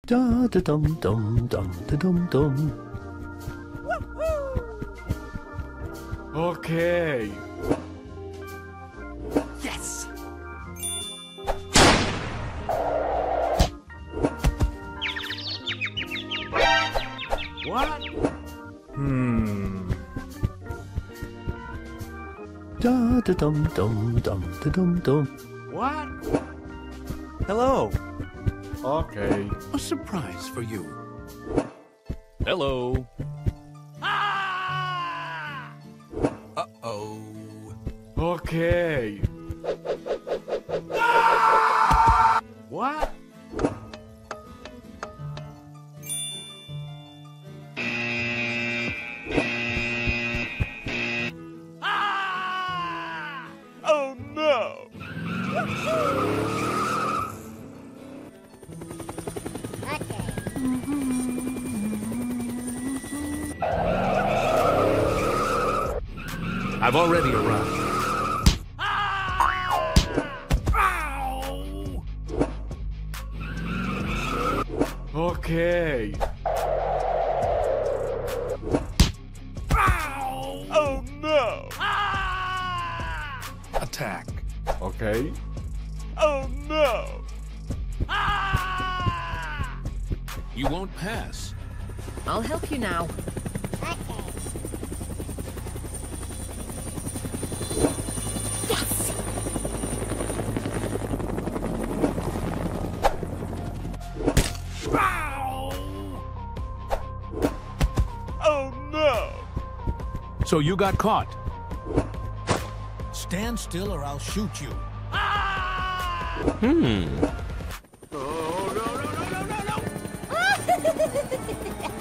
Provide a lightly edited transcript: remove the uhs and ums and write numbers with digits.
Da da dum dum dum da dum dum. Okay. Yes! What? Da da dum dum dum da dum dum. What? Hello. Okay. A surprise for you. Hello. Uh-oh. Okay. What? Oh no! I've already arrived. Okay. Oh no! Attack. Okay. Oh no! You won't pass. I'll help you now. Oh no! So you got caught. Stand still or I'll shoot you. Oh no no no no no no!